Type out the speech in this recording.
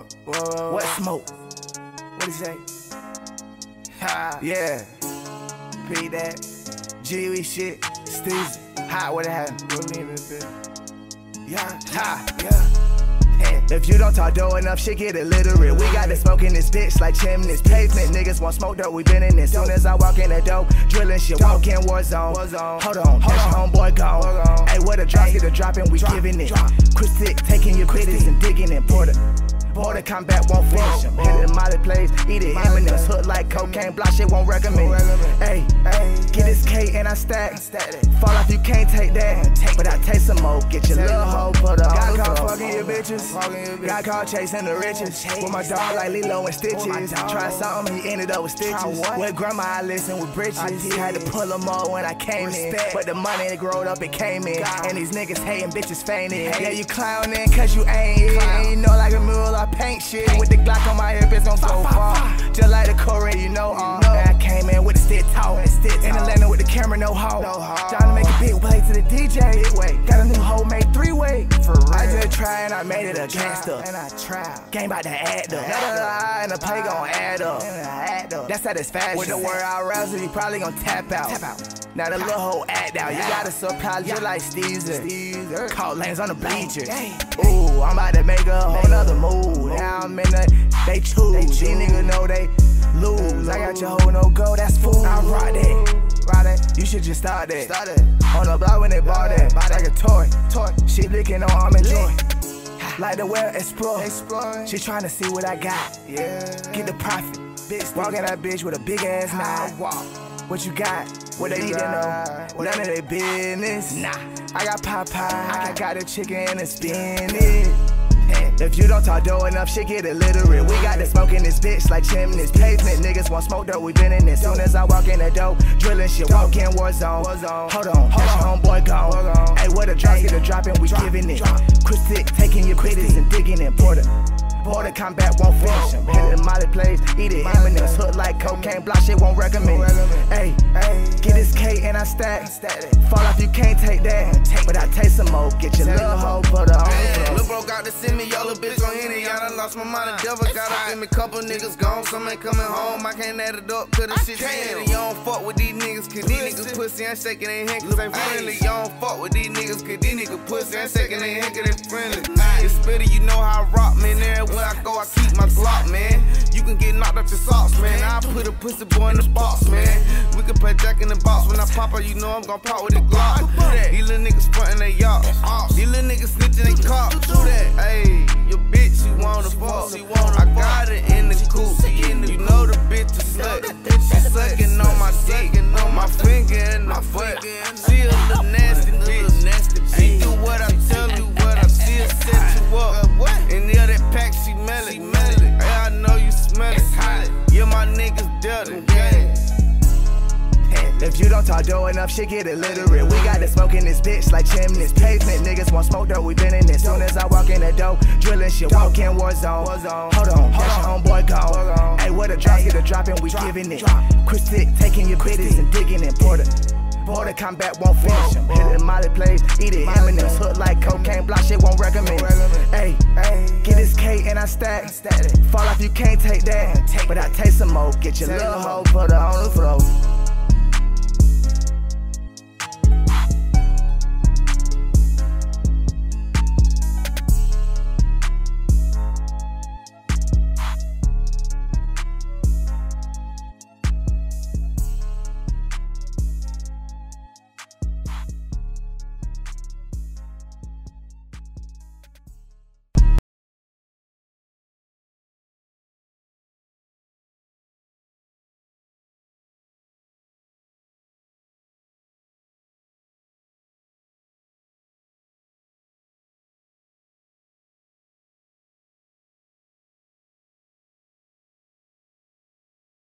What smoke? What he say? Ha, yeah. Beat that. G shit. Steezy. Hot, what it happened? Yeah, ha, yeah. If you don't talk dough enough, shit get illiterate. We got the smoke in this bitch like chimneys. Pavement niggas want smoke dope, we been in this. Soon as I walk in the door, drilling shit, walk in war zone. Hold on, that's your homeboy gone. Hey, where the drops get a dropping, we giving it. Critic, taking your critics and digging in. Border combat won't finish him. Hit it in Molly plays, eat it M&M's. Hood like cocaine, block shit won't recommend. Hey, get this K and I stack. Fall off, you can't take that. But I taste some more, get your little hoe, put her on. Got caught fucking your bitches. Got caught chasing the riches. With my dog like Lilo and Stitches. Try something, he ended up with stitches. With grandma, I listened with britches. Had to pull them all when I came in. But the money it growed up, it came in. And these niggas hating, bitches fainted. Yeah, you clowning cause you ain't it. You know like a mule, I paint shit. With the Glock on my hip, it's gon' go far. Just like the Korean, you know all. And I came in with the stick talk. In Atlanta with the camera, no hoe. Trying to make a big way to the DJ. Got a new hoe made 3-way. I just tried and I made it a gangster. And I tried. Game about to add up. And the pay gon' add up. That's satisfaction. With the word out razzle, you probably gon' tap out. Now the little hoe act out. You gotta supply just like Steezer. Caught lanes on the bleachers. Ooh, I'm about to make a whole nother move. Now I'm in the, they choose. These niggas know they lose. I got your hoe no go, that's fool. I rock that. You should just start that. On the block when they bought that. Like a toy. She licking on arm and joy. Like the well explore. She tryna see what I got. Get the profit. Walking that bitch with a big ass knife. What you got? What they need to know? None of their business. Nah. I got Popeye. I got the chicken and the spinach. If you don't talk dough enough, shit get illiterate. We got the smoke in this bitch like chimneys. Pavement niggas want smoke dope, we been in this. Soon as I walk in the door, drilling shit, walk in war zone. Hold on, that's your homeboy gone. Hey, where the drops get a dropping, we giving it. Critic, taking your critics and digging in. Border combat won't finish him. Hit it in Molly plays, eat it M&M's. Hood like cocaine, block shit won't recommend. Hey, get this K and I stack. Fall off, you can't take that. But I taste some more, get your little hoe, put her on. Lil' bro got to send me, y'all little bitch on Henny. Y'all done lost my mind, the devil got to give me couple niggas gone. Some ain't coming home, I can't add it up, cause the shit candy. You don't fuck with these niggas, cause these niggas pussy and shaking their hand, cause they friendly. You don't fuck with these niggas, cause these niggas pussy and shaking their hand, cause they friendly. It's spitty, you know how I rock, man. Everywhere I go, I keep my Glock, man. You can get knocked up your socks, man. I put a pussy boy in the box, man. We can play Jack in the box. When I pop her, you know I'm gon' pop with the Glock. These little niggas frontin' they yachts. These little niggas snitchin' they cops. Hey, your bitch, you wanna fuck. I got it in the coupe. You know the bitch is slut. She suckin' on my dick, my finger in the butt. She a little nasty bitch. She do what I tell you, what I see her set you up. And yeah, that pack, she mellow. Hey, I know you smell it. Yeah, my niggas dirty. If you don't talk dough enough, shit get illiterate. We got the smoke in this bitch like chimneys. Pavement niggas want smoke dope, we been in this. Soon as I walk in the door, drilling shit, walk in war zone. Hold on, that's your homeboy gone. Hey, where the drops get a dropping, we giving it. Critic, taking your critics and digging in. Border combat won't finish him. Hit it in Molly plays, eat it M&M's. Hood like cocaine, block shit won't recommend. Hey, get this K and I stack. Fall off, you can't take that. But I taste some more, get your little hoe, put her on the floor.